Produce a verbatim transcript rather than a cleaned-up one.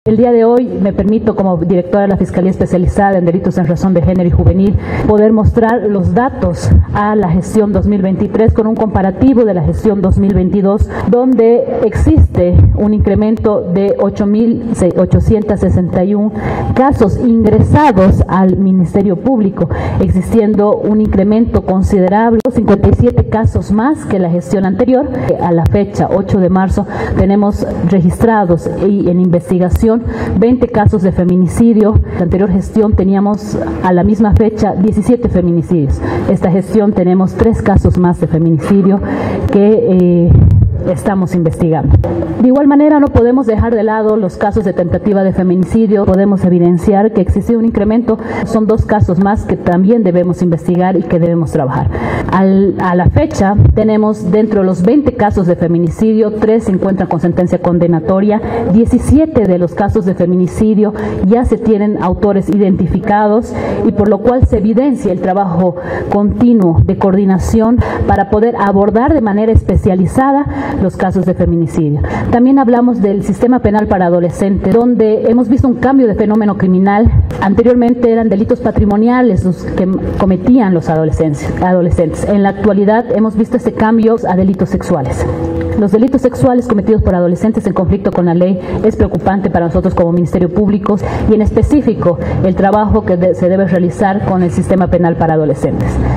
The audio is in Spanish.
El día de hoy me permito, como directora de la Fiscalía Especializada en Delitos en Razón de Género y Juvenil, poder mostrar los datos a la gestión dos mil veintitrés con un comparativo de la gestión dos mil veintidós, donde existe un incremento de ocho mil ochocientos sesenta y uno casos ingresados al Ministerio Público, existiendo un incremento considerable, cincuenta y siete casos más que la gestión anterior. A la fecha ocho de marzo tenemos registrados y en investigación veinte casos de feminicidio. La anterior gestión teníamos a la misma fecha diecisiete feminicidios. Esta gestión tenemos tres casos más de feminicidio que eh, estamos investigando. De igual manera, no podemos dejar de lado los casos de tentativa de feminicidio. Podemos evidenciar que existe un incremento. Son dos casos más que también debemos investigar y que debemos trabajar. Al, a la fecha, tenemos dentro de los veinte casos de feminicidio, tres se encuentran con sentencia condenatoria. diecisiete de los casos de feminicidio ya se tienen autores identificados, y por lo cual se evidencia el trabajo continuo de coordinación para poder abordar de manera especializada los casos de feminicidio. También hablamos del sistema penal para adolescentes, donde hemos visto un cambio de fenómeno criminal. Anteriormente eran delitos patrimoniales los que cometían los adolescentes. adolescentes. En la actualidad hemos visto este cambio a delitos sexuales. Los delitos sexuales cometidos por adolescentes en conflicto con la ley es preocupante para nosotros como Ministerio Público, y en específico el trabajo que de- se debe realizar con el sistema penal para adolescentes.